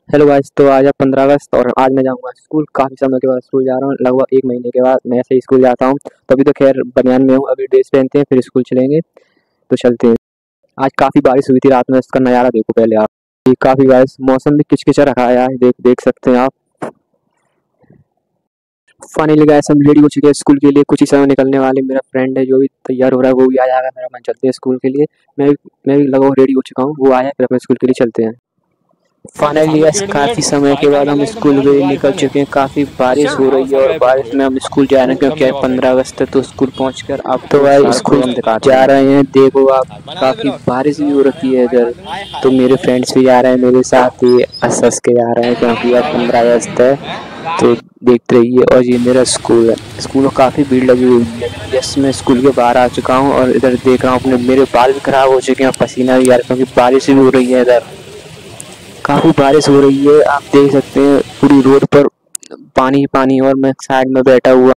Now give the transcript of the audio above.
Hello guys. तो आज है 15 अगस्त और आज मैं जाऊंगा स्कूल। काफ़ी समय के बाद स्कूल जा रहा हूँ, लगभग 1 महीने के बाद मैं ऐसे ही स्कूल जाता हूँ। तो अभी तो खैर बनियान में हूँ, अभी ड्रेस पहनते हैं फिर स्कूल चलेंगे। तो चलते हैं। आज काफ़ी बारिश हुई थी रात में, इसका नज़ारा देखो पहले आप। ये काफ़ी बारिश, मौसम भी किचकिचा रखा है यार, देख देख सकते हैं आप। फाइनली गाइस हम रेडी हो चुके हैं स्कूल के लिए, कुछ ही समय निकलने वाले। मेरा फ्रेंड है जो भी तैयार हो रहा है वो भी आ जाएगा, मेरा मन चलते हैं स्कूल के लिए। मैं भी लगभग रेडी हो चुका हूँ, वो आया फिर अपने स्कूल के लिए चलते हैं। फाइनली यस, काफ़ी समय के बाद हम स्कूल भी निकल चुके हैं। काफ़ी बारिश हो रही है और बारिश में हम स्कूल जा रहे हैं क्योंकि 15 अगस्त है। तो स्कूल पहुंचकर आप तो भाई स्कूल जा रहे हैं, देखो आप काफ़ी बारिश भी हो रखी है इधर। तो मेरे फ्रेंड्स भी जा रहे हैं मेरे साथ ही, हंस हंस के जा रहे हैं क्योंकि अब 15 अगस्त है। तो देखते रहिए। और ये मेरा स्कूल है, स्कूल में काफ़ी भीड़ लगी हुई है। यस, मैं स्कूल के बाहर आ चुका हूँ और इधर देख रहा हूँ अपने, मेरे बाल भी खराब हो चुके हैं, पसीना भी आ रहा है क्योंकि बारिश भी हो रही है इधर। काफ़ी बारिश हो रही है, आप देख सकते हैं पूरी रोड पर पानी पानी। और मैं साइड में बैठा हुआ